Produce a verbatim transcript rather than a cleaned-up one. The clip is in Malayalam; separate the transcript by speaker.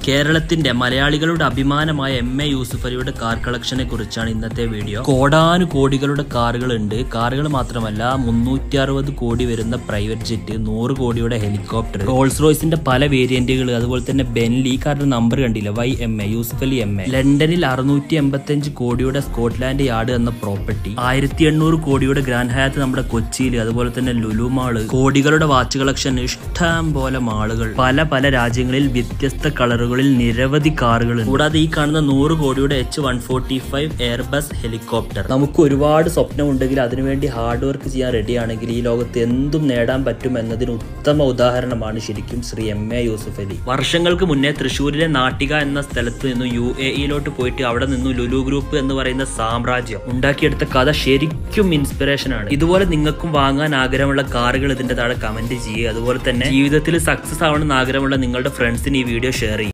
Speaker 1: കേരളത്തിന്റെ മലയാളികളുടെ അഭിമാനമായ എം എ യൂസുഫ് അലിയുടെ കാർ കളക്ഷനെ കുറിച്ചാണ് ഇന്നത്തെ വീഡിയോ. കോടാനു കോടികളുടെ കാറുകൾ ഉണ്ട്. കാറുകൾ മാത്രമല്ല, മുന്നൂറ്റി അറുപത് കോടി വരുന്ന പ്രൈവറ്റ് ജെറ്റ്, നൂറ് കോടിയുടെ ഹെലികോപ്റ്റർ, റോൾസ് റോയ്സിന്റെ പല വേരിയന്റുകൾ, അതുപോലെ തന്നെ ബെൻലി. ഈ കാറിന്റെ നമ്പർ കണ്ടില്ല, Y M A Yusuf Ali M A. ലണ്ടനിൽ അറുന്നൂറ്റി എൺപത്തി അഞ്ച് കോടിയുടെ സ്കോട്ട്ലാൻഡ് യാർഡ് എന്ന പ്രോപ്പർട്ടി, ആയിരത്തി എണ്ണൂറ് കോടിയുടെ ഗ്രാൻഡ് ഹയാത്ത് നമ്മുടെ കൊച്ചിയിൽ, അതുപോലെ തന്നെ ലുലു മാള്, കോടികളുടെ വാച്ച് കളക്ഷൻ, ഇഷ്ടം പോലെ മാളുകൾ, പല പല രാജ്യങ്ങളിൽ വ്യത്യസ്ത കളറുകളിൽ നിരവധി കാറുകൾ. കൂടാതെ ഈ കാണുന്ന നൂറ് കോടിയുടെ H one forty five Airbus helicopter. നമുക്ക് ഒരുപാട് സ്വപ്നമുണ്ടെങ്കിൽ അതിനുവേണ്ടി ഹാർഡ് വർക്ക് ചെയ്യാൻ റെഡിയാണെങ്കിൽ ഈ ലോകത്ത് എന്തും നേടാൻ പറ്റും എന്നതിന് ഉത്തമ ഉദാഹരണമാണ് ശരിക്കും ശ്രീ എം എ യൂസുഫ് അലി. വർഷങ്ങൾക്ക് മുന്നേ തൃശ്ശൂരിലെ നാട്ടിക എന്ന സ്ഥലത്ത് നിന്നും യു എ ഇയിലോട്ട് പോയിട്ട് അവിടെ നിന്നും ലുലു ഗ്രൂപ്പ് എന്ന് പറയുന്ന സാമ്രാജ്യം ഉണ്ടാക്കിയെടുത്ത കഥ ശരിക്കും ഇൻസ്പിറേഷൻ ആണ്. ഇതുപോലെ നിങ്ങൾക്കും വാങ്ങാൻ ആഗ്രഹമുള്ള കാറുകൾ ഇതിന്റെ താഴെ കമന്റ് ചെയ്യുക. അതുപോലെ തന്നെ ജീവിതത്തിൽ സക്സസ് ആവണമെന്ന് ആഗ്രഹമുള്ള നിങ്ങളുടെ ഫ്രണ്ട്സിന് ഈ വീഡിയോ ഷെയർ ചെയ്യും.